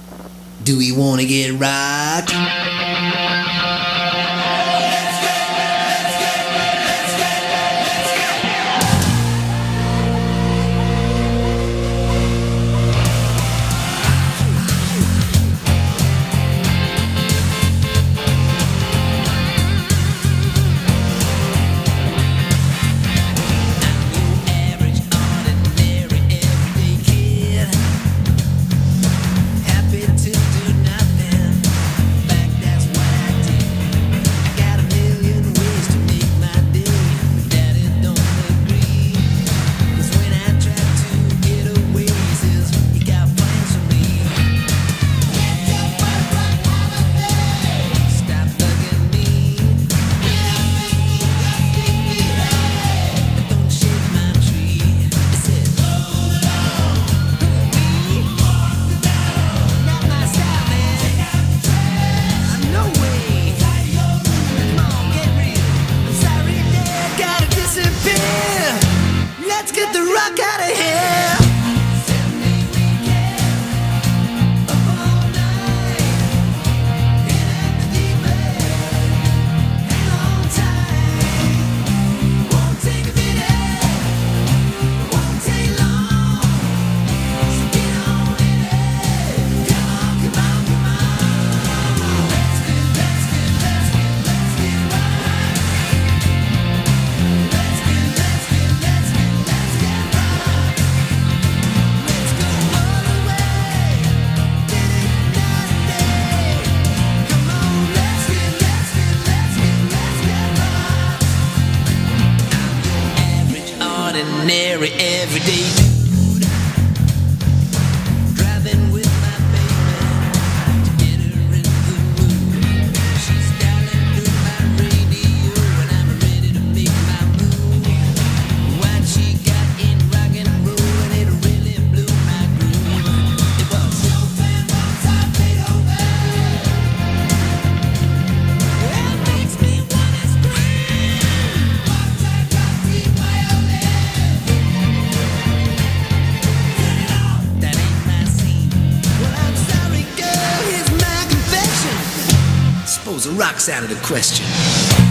Do we wanna get rocked? Ordinary everyday dude, driving with my baby to get her in the mood. She's dialing through my radio and I'm ready to make my move. What she got in rock and roll and it really blew my groove. It was Chopin, Mozart, Beethoven. It makes me wanna scream. Mozart, Constantine, violin. Suppose the rock's out of the question.